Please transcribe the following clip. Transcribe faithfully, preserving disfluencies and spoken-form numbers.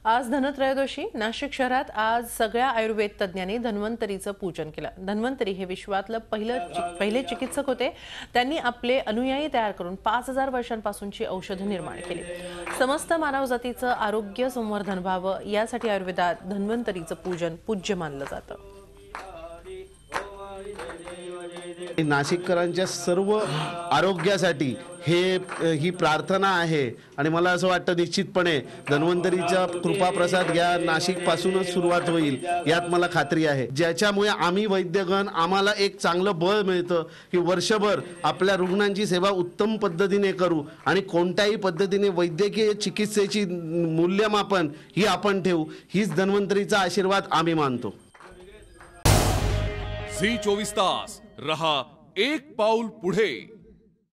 आज धनत्रयोदशी नाशिक शहरात आज सगळ्या आयुर्वेद तज्ञांनी धन्वंतरीचं पूजन केलं। धन्वंतरी हे विश्वातलं पहिलं पहिले चिकित्सक होते। त्यांनी आपले अनुयायी तयार करून पाच हजार वर्षांपासूनची औषधं निर्माण केली। समस्त मानवजातीचं आरोग्य संवर्धन व्हावं यासाठी आयुर्वेदात धन्वंतरीचं पूजन पूज्य मानलं जातं। नाशिककरांच्या सर्व आरोग्यासाठी हे ही प्रार्थना आहे आणि मला असं वाटतं निश्चितपणे धन्वंतरीचा कृपाप्रसाद या नाशिकपासूनच सुरुवात होईल यात मला खात्री आहे, ज्याच्यामुळे आम्ही वैद्यगण आम्हाला एक चांगलं बळ मिळतं की वर्षभर आपल्या रुग्णांची सेवा उत्तम पद्धतीने करू आणि कोणत्याही पद्धतीने वैद्यकीय चिकित्सेची मूल्यमापन ही आपण ठेवू। हीच धन्वंतरीचा आशीर्वाद आम्ही मानतो। झी चोवीस तास रहा एक पाऊल पुढे।